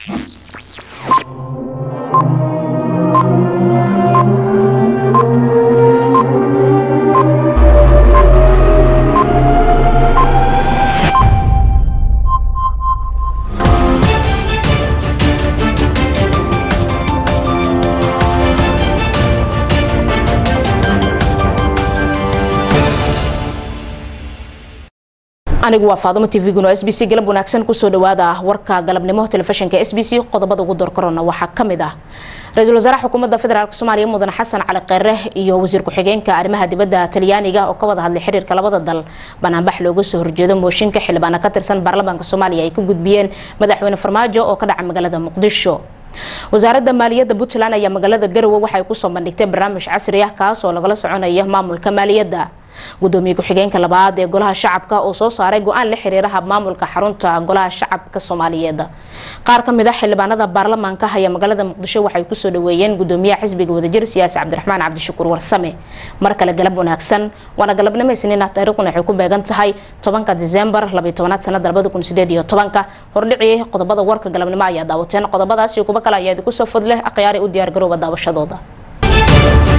anigu waa Faadimo TV guna SBC galab wanaagsan ku soo dhawaada warka galabnimo telefishinka SBC qodobada ugu door korona waxa kamid ah Ra'iisul Wasaaraha Xukuumadda Federaalka Soomaaliya Mudane Xasan Cali Kheyre iyo Wasiir Ku-xigeenka Arrimaha Dibadda Talyaaniga oo ka wada hadlay xiriirka labada dal banaanbax looga soo horjeedo mooshinka xildhibaanka ka tirsan baarlamaanka Soomaaliya ay ku gudbiyeen madaxweyne Farmaajo oo ka dhacay magaalada Muqdisho. Wasaaradda Maaliyadda Puntland ayaa magaalada Garowe waxay ku soo bandhigtay barnaamij casri ah kaas oo lagala soconayo maamulka maaliyadda. Gudoomiye ku-xigeenka labaad ee Golaha Shacabka oo soo saaray go'aan la xiriira hab maamulka xarunta Golaha Shacabka Soomaaliyeed. Qaar ka mid ah xildhibaanada baarlamaanka ayaa magaalada Muqdisho waxay ku soo dhaweeyeen gudoomiyaha xisbiga wadajir siyaasi Cabdiraxmaan Cabdishakuur Warsame. Mar kale galab wanaagsan wana galabnimo Isniin taariikhduna waxay ku beegan tahay 10 December 2012 sanada 2018 hordhicii qodobada warka galabnimo ayaa daawateen qodobadaas iyo kuba kale ayaa idinku soo fadlay aqyaari u diyaar garooba daawashadooda.